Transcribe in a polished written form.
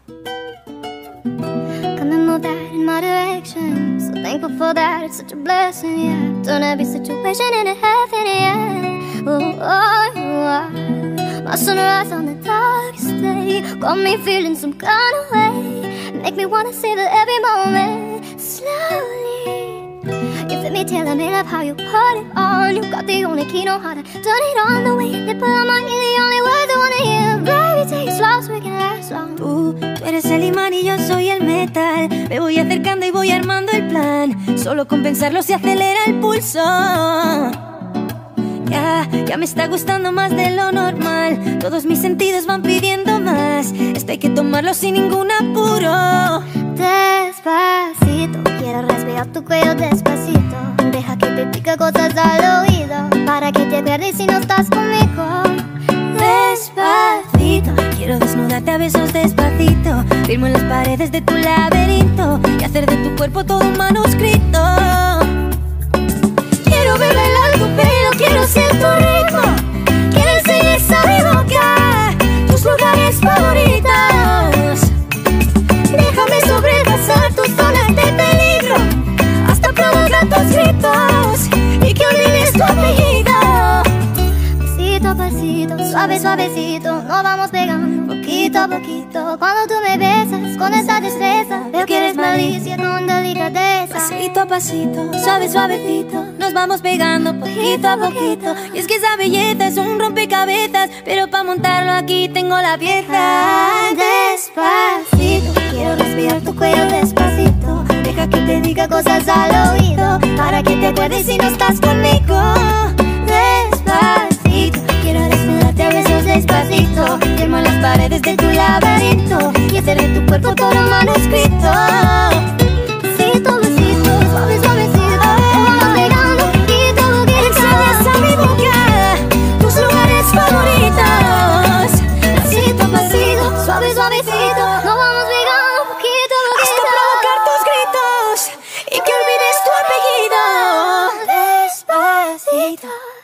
Come and move that in my direction. So thankful for that, it's such a blessing, yeah. Turn every situation into heaven, yeah. Oh, oh, oh. My sunrise on the darkest day got me feeling some kind of way. Make me wanna savor every moment slowly. You fit me, telling me love how you put it on. You got the only key, know how to turn it on. The way you nipple on my knee, the only words I wanna hear. Baby, take it slow so we can last long. Tú eres el imán y yo soy el metal. Me voy acercando y voy armando el plan. Solo con pensarlo se acelera el pulso. Ya me está gustando más de lo normal. Todos mis sentidos van pidiendo más. Esto hay que tomarlo sin ningún apuro. Despacito, quiero respirar tu cuello despacito. Deja que te diga cosas al oído, para que te acuerdes si no estás conmigo. Despacito, quiero desnudarte a besos despacito. Firmo en las paredes de tu laberinto y hacer de tu cuerpo todo un manuscrito. Quiero ver bailar tu pelo, quiero ser tu ritmo. Quiero enseñar a mi boca tus lugares favoritos. Déjame sobrepasar tus zonas de peligro, hasta provocar tus gritos y que olvides tu apellido. Pasito a pasito, suave suavecito, nos vamos pegando poquito a poquito. Cuando tú me besas con esa destreza, veo que eres malicia con delicadeza. Pasito a pasito, suave suavecito, nos vamos pegando poquito a poquito. Y es que esa belleza es un rompecabezas, pero para montarlo aquí tengo la pieza. Despacito, quiero respirar tu cuello despacito. Deja que te diga cosas al oído, para que te acuerdes si no estás conmigo. Despacito, quiero desnudarte a besos despacito. Firmo en las paredes de tu laberinto y hacer de tu cuerpo todo un manuscrito. Besito, besito, suave, suavecito, nos vamos pegando poquito a poquito. Enseñas a mi boca tus lugares favoritos. Pasito a pasito, suave, suavecito, nos vamos pegando poquito a poquito. Hasta provocar tus gritos y que olvides tu apellido. Despacito.